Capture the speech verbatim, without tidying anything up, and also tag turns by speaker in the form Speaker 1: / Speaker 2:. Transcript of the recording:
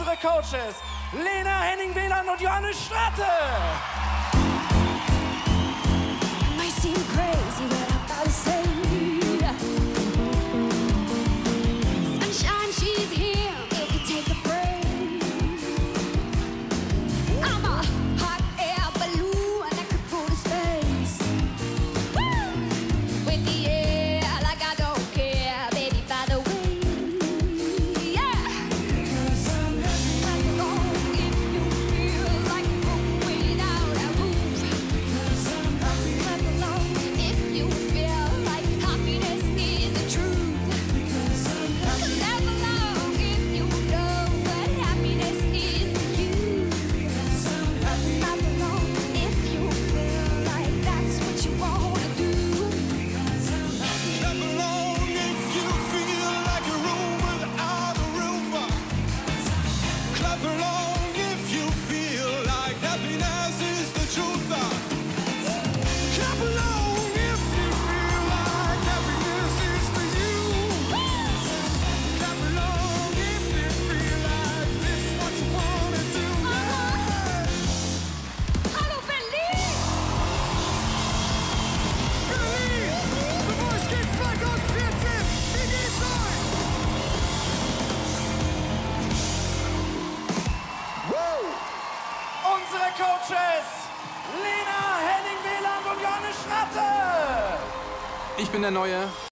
Speaker 1: unsere Coaches Lena Henning-Wieland und Johannes Stratte.
Speaker 2: Might seem crazy what I'm about to say. Sunshine, she's here. You can take a break. I'm a hot air balloon that could go to space. Woo! With the air like I don't care, baby. By the way, yeah. Clap along if you feel like a room without a roof. Clap along if you feel like happiness is the truth. Clap along if you know what happiness is to you. Clap along if you feel like that's what you wanna do.
Speaker 3: Clap along if you feel like a room without a roof. Clap along if you feel like happiness is the truth. Clap along if you feel like happiness is for you. Clap along if you feel like this is what you wanna do.
Speaker 2: Hallo Berlin!
Speaker 3: Berlin, The Voice Kids zwanzig vierzehn, wie geht's euch?
Speaker 1: Unsere Coaches Lena Henning-Wieland und Johannes Stratte.
Speaker 4: Ich bin der neue